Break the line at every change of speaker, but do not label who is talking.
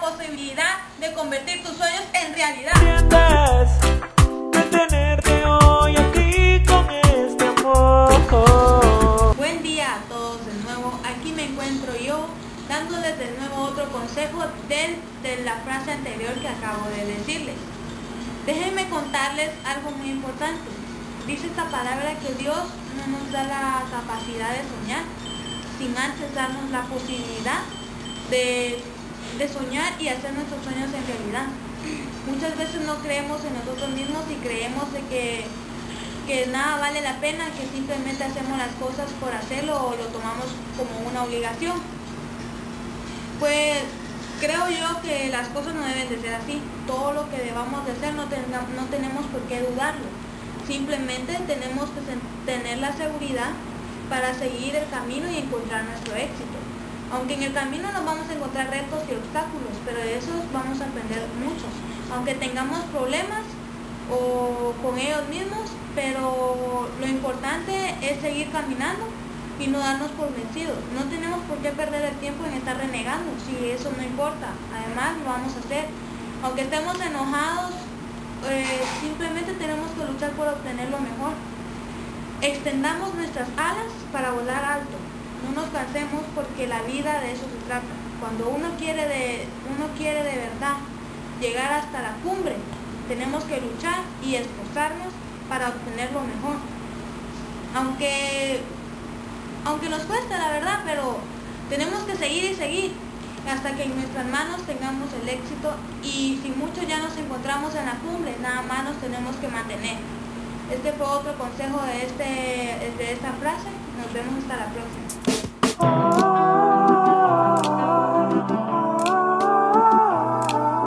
posibilidad de convertir tus sueños en realidad.
De tenerte hoy aquí con este amor.
Buen día a todos de nuevo, aquí me encuentro yo dándoles de nuevo otro consejo de la frase anterior que acabo de decirles. Déjenme contarles algo muy importante. Dice esta palabra que Dios no nos da la capacidad de soñar sin antes darnos la posibilidad de soñar y hacer nuestros sueños en realidad. Muchas veces no creemos en nosotros mismos y creemos de que nada vale la pena, que simplemente hacemos las cosas por hacerlo o lo tomamos como una obligación. Pues creo yo que las cosas no deben de ser así. Todo lo que debamos de hacer no tenemos por qué dudarlo. Simplemente tenemos que tener la seguridad para seguir el camino y encontrar nuestro éxito. Aunque en el camino nos vamos a encontrar retos y obstáculos, pero de esos vamos a aprender mucho. Aunque tengamos problemas o con ellos mismos, pero lo importante es seguir caminando y no darnos por vencidos. No tenemos por qué perder el tiempo en estar renegando, si eso no importa. Además lo vamos a hacer. Aunque estemos enojados, simplemente tenemos que luchar por obtener lo mejor. Extendamos nuestras alas para volar alto. No nos cansemos porque la vida de eso se trata. Cuando uno quiere de verdad llegar hasta la cumbre, tenemos que luchar y esforzarnos para obtener lo mejor. Aunque nos cueste, la verdad, pero tenemos que seguir y seguir hasta que en nuestras manos tengamos el éxito, y si mucho ya nos encontramos en la cumbre, nada más nos tenemos que mantener. Este fue otro consejo de esta frase. Nos vemos hasta la próxima.